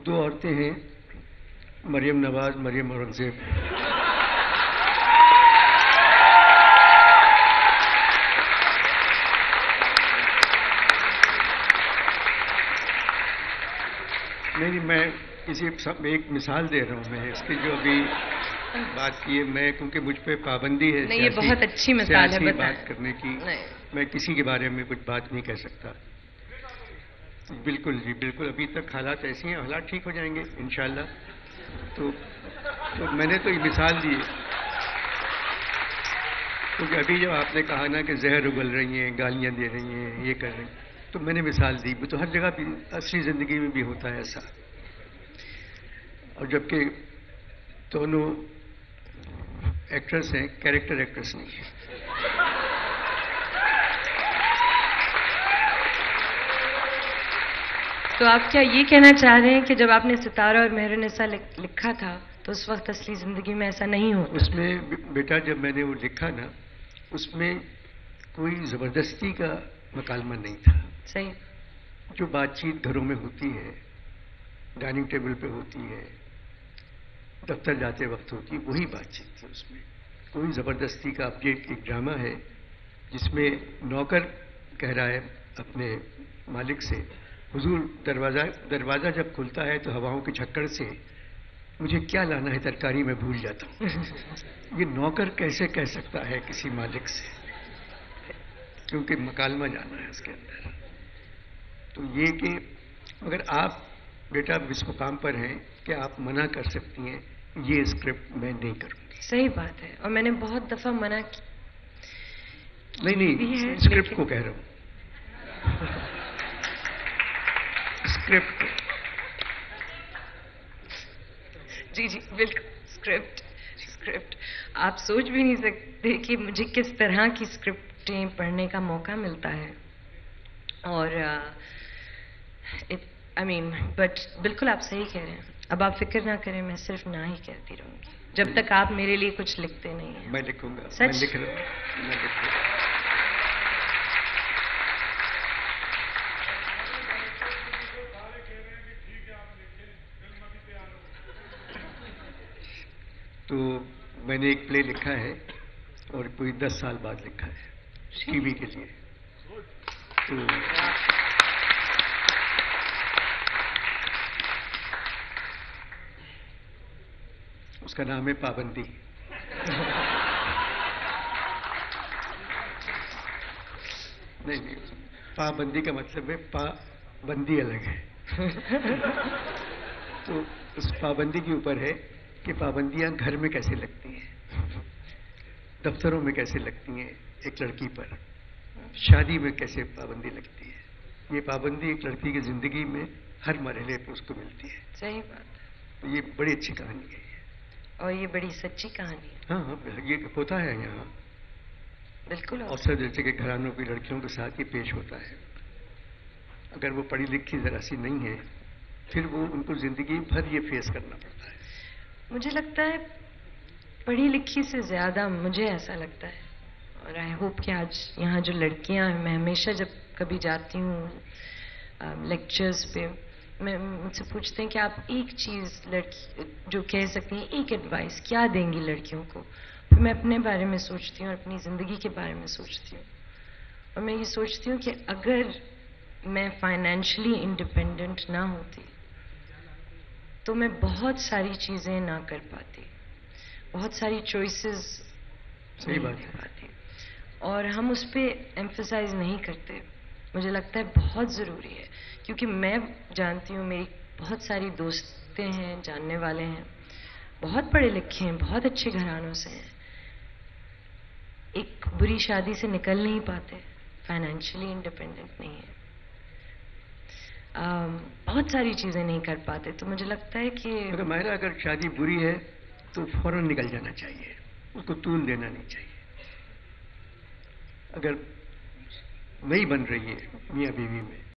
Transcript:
दो औरतें हैं, मरियम नवाज, मरियम औरंगजेब। नहीं, मैं एक मिसाल दे रहा हूँ। मैं इसकी जो अभी बात की है, मैं क्योंकि मुझ पे पाबंदी है नहीं, ये बहुत अच्छी मिसाल है बात करने की। मैं किसी के बारे में कुछ बात नहीं कह सकता। बिल्कुल जी, बिल्कुल। अभी तक हालात ऐसी हैं, हालात ठीक हो जाएंगे इंशाल्लाह। तो मैंने तो ये मिसाल दी है, क्योंकि अभी जब आपने कहा ना कि जहर उगल रही हैं, गालियां दे रही हैं, ये कर रही हैं, तो मैंने मिसाल दी। तो हर जगह भी असली ज़िंदगी में भी होता है ऐसा। और जबकि दोनों एक्ट्रेस हैं, कैरेक्टर एक्ट्रेस नहीं है। तो आप क्या ये कहना चाह रहे हैं कि जब आपने सितारा और मेहरुनिसा लिखा था तो उस वक्त असली ज़िंदगी में ऐसा नहीं होता? उसमें बेटा, जब मैंने वो लिखा ना, उसमें कोई ज़बरदस्ती का मकालमा नहीं था। सही। जो बातचीत घरों में होती है, डाइनिंग टेबल पे होती है, दफ्तर जाते वक्त होती है, वही बातचीत थी उसमें। कोई ज़बरदस्ती का। अब ये एक ड्रामा है जिसमें नौकर कह रहा है अपने मालिक से, हुजूर दरवाज़ा जब खुलता है तो हवाओं के झक्कड़ से मुझे क्या लाना है तरकारी में भूल जाता हूँ। ये नौकर कैसे कह सकता है किसी मालिक से, क्योंकि मकालमा जाना है उसके अंदर। तो ये कि अगर आप बेटा इस मुकाम पर हैं कि आप मना कर सकती हैं, ये स्क्रिप्ट मैं नहीं करूँगी। सही बात है, और मैंने बहुत दफ़ा मना की। नहीं, स्क्रिप्ट को कह रहा हूँ, स्क्रिप्ट। जी जी, बिल्कुल। स्क्रिप्ट आप सोच भी नहीं सकते कि मुझे किस तरह की स्क्रिप्टें पढ़ने का मौका मिलता है। और बट बिल्कुल आप सही कह रहे हैं। अब आप फिक्र ना करें, मैं सिर्फ ना ही कहती रहूंगी जब तक आप मेरे लिए कुछ लिखते नहीं हैं। मैं लिखूंगा, सच? मैं लिख रहा हूं, मैं लिख रहा हूं। तो मैंने एक प्ले लिखा है और कोई 10 साल बाद लिखा है टीवी के लिए। तो उसका नाम है पाबंदी। नहीं, पाबंदी का मतलब है पाबंदी अलग है। तो उस पाबंदी के ऊपर है कि पाबंदियां घर में कैसे लगती हैं, दफ्तरों में कैसे लगती हैं, एक लड़की पर शादी में कैसे पाबंदी लगती है। ये पाबंदी एक लड़की की जिंदगी में हर मरहले पर उसको मिलती है। सही बात है। तो ये बड़ी अच्छी कहानी है और ये बड़ी सच्ची कहानी है। हाँ हाँ, ये होता है यहाँ। बिल्कुल। अवसर जैसे के घरानों की लड़कियों के साथ ये पेश होता है। अगर वो पढ़ी लिखी जरा सी नहीं है, फिर वो उनको जिंदगी भर ये फेस करना पड़ता है। मुझे लगता है पढ़ी लिखी से ज़्यादा, मुझे ऐसा लगता है, और आई होप कि आज यहाँ जो लड़कियाँ हैं, मैं हमेशा जब कभी जाती हूँ लेक्चर्स पे, मैं मुझसे पूछते हैं कि आप एक चीज़ लड़की जो कह सकती हैं, एक एडवाइस क्या देंगी लड़कियों को। फिर मैं अपने बारे में सोचती हूँ और अपनी ज़िंदगी के बारे में सोचती हूँ, और मैं ये सोचती हूँ कि अगर मैं फाइनेंशियली इंडिपेंडेंट ना होती तो मैं बहुत सारी चीज़ें ना कर पाती, बहुत सारी चॉइसेस सही बात है। पाती, और हम उस पर एम्फसाइज नहीं करते। मुझे लगता है बहुत ज़रूरी है, क्योंकि मैं जानती हूँ मेरी बहुत सारी दोस्तें हैं, जानने वाले हैं, बहुत पढ़े लिखे हैं, बहुत अच्छे घरानों से हैं, एक बुरी शादी से निकल नहीं पाते, फाइनेंशियली इंडिपेंडेंट नहीं है, बहुत सारी चीज़ें नहीं कर पाते। तो मुझे लगता है कि अगर शादी बुरी है तो फौरन निकल जाना चाहिए, उसको तूल देना नहीं चाहिए। अगर नहीं बन रही है मियाँ बीवी में